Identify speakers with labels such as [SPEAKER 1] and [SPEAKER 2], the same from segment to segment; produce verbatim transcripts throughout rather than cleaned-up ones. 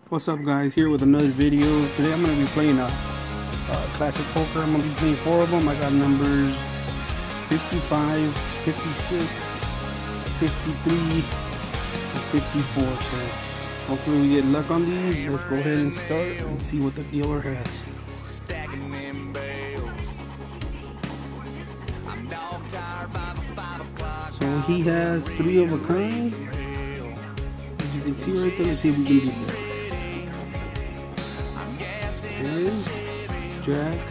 [SPEAKER 1] What's up, guys? Here with another video. Today I'm going to be playing a, a classic poker. I'm going to be playing four of them. I got numbers fifty-five, fifty-six, fifty-three, and fifty-four. So hopefully we get luck on these. Let's go ahead and start and see what the dealer has. So he has three of a kind. As you can see right there, let's see if we can get that. And Jack.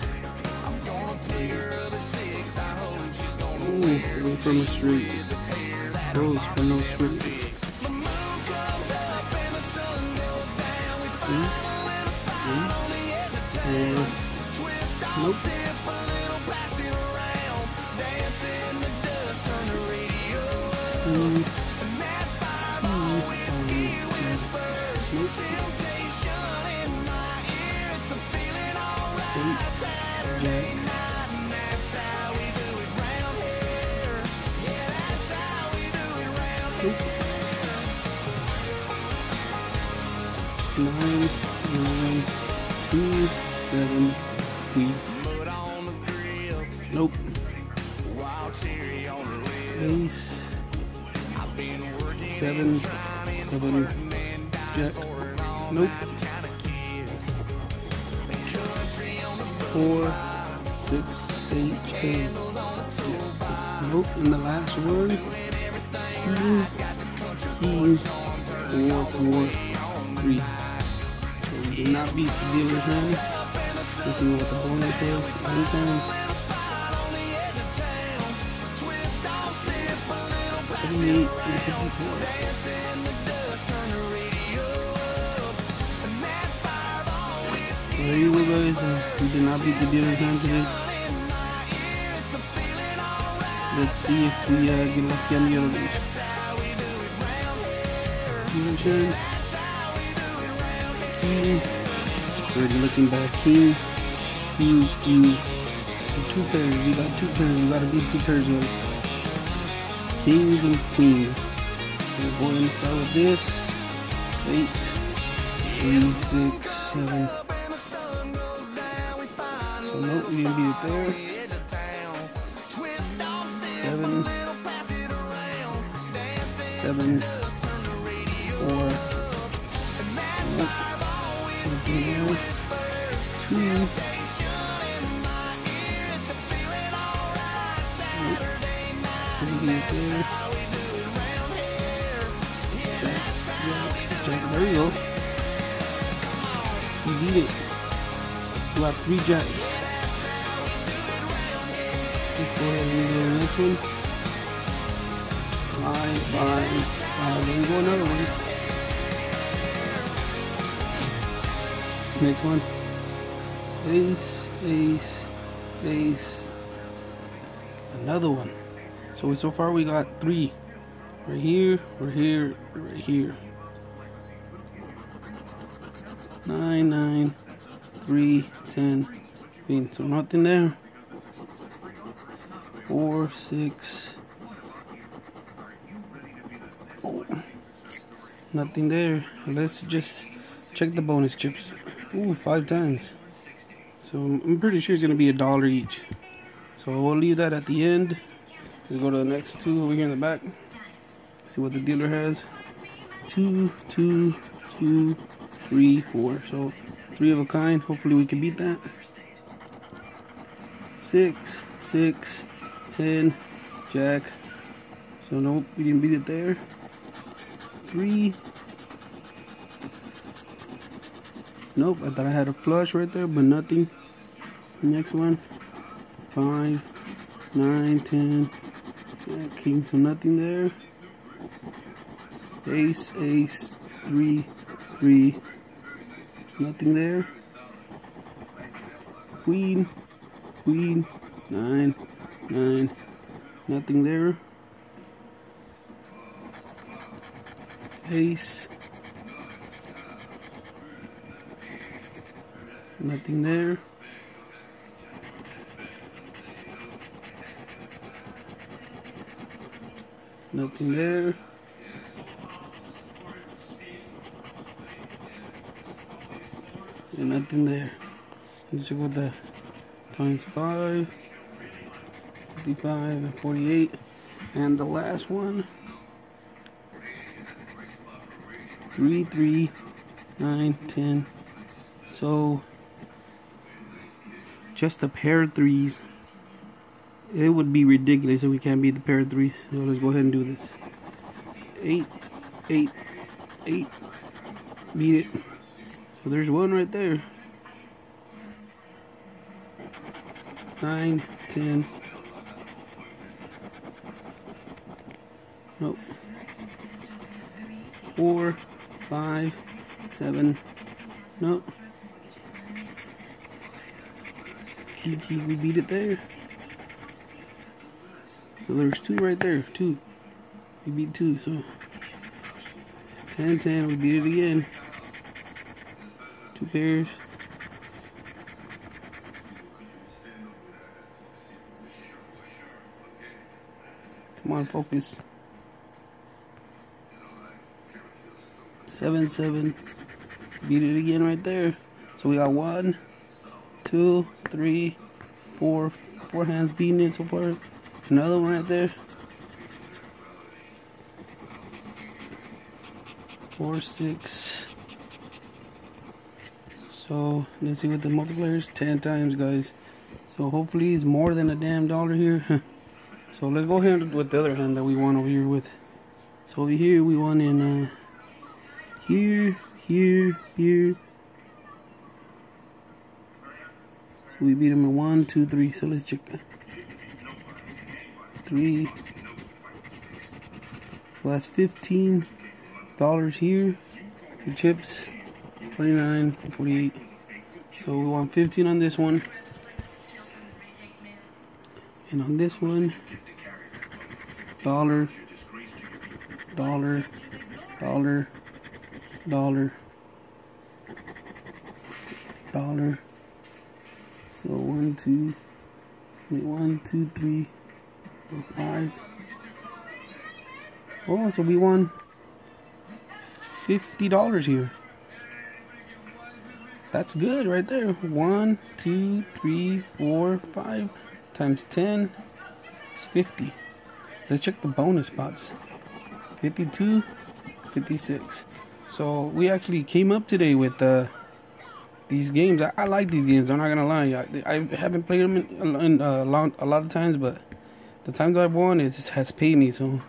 [SPEAKER 1] Ooh, go from a street. Goes for no street. Eight, eight, and nope. Two, nine, nine, two, seven, three. Nope. Ace, seven, seven, Jack. Nope. Four, six, eight, ten. Nope. And the last one, two, key, four, four, three. So we did not beat the dealer's hand. Let's see what the bonus is. One time. seventy-eight and fifty-four. So there you go, guys. Uh, we did not beat the dealer's hand today. Let's see if we uh, get lucky on the other ones. Even turn. King. Already looking back. King. King. King. Two pairs. We got two pairs. We gotta beat two pairs here. Kings and queens. So we're going to start with this. Eight. Three, six, seven. So nope, we didn't beat it there. Seven. Seven. Four. Nope. Nothing there. Two. Nope. Didn't beat it there. Jack. Jack. Jack. There you go. You beat it. You got three jacks. Let's go ahead and go to the next one. Five, five, five. Then go another one. Next one. Ace, ace, ace. Another one. So so far we got three. Right here, right here, right here. Nine, nine, three, ten, fifteen. So nothing there. Four, six. Oh, nothing there. Let's just check the bonus chips. Ooh, five times. So I'm pretty sure it's gonna be a dollar each. So we'll leave that at the end. Let's go to the next two over here in the back. See what the dealer has. Two, two, two, three, four. So three of a kind. Hopefully we can beat that. Six, six, ten, Jack. So nope, we didn't beat it there. Three. Nope, I thought I had a flush right there, but nothing. Next one. Five, nine, ten, Jack, king, so nothing there. Ace, ace, three, three, nothing there. Queen, queen, nine, nine, nothing there. Ace, nothing there. Nothing there. And nothing there. Let's check with the times five, fifty-five, and forty-eight. And the last one, three, three, nine, ten. So just a pair of threes. It would be ridiculous if we can't beat the pair of threes. So let's go ahead and do this. Eight, eight, eight. Beat it. So there's one right there. Nine, ten. Nope. Four, five, seven. Nope. Kiki, we beat it there. So there's two right there. Two. We beat two. So ten, ten. We beat it again. Two pairs. Come on, focus. Seven, seven. Beat it again right there. So we got one, two, three, four, four hands beating it so far. Another one right there. Four, six. So let's see what the multiplier is. Ten times, guys. So hopefully it's more than a damn dollar here. So let's go ahead with the other hand that we won over here with. So over here we won in uh, here, here, here. So we beat them in one, two, three. So let's check that. Three. So that's fifteen dollars here for chips. Forty-nine, forty-eight. So we won fifteen on this one. And on this one, dollar, dollar, dollar, dollar, dollar. So one, two, wait, one, two, three, four, five. Oh, so we won fifty dollars here. That's good right there. One, two, three, four, five. Times ten is fifty. Let's check the bonus spots. fifty-two, fifty-six. So we actually came up today with uh, these games. I, I like these games. I'm not gonna lie. I, I haven't played them in, in uh, a, lot, a lot of times, but the times I've won, it just has paid me. So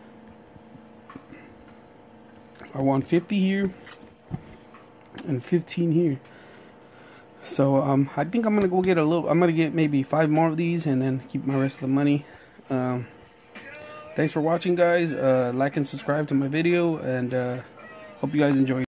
[SPEAKER 1] I won fifty here and fifteen here. So um, I think I'm gonna go get a little. I'm gonna get maybe five more of these and then keep my rest of the money. Um, thanks for watching, guys. Uh, like and subscribe to my video, and uh, hope you guys enjoy.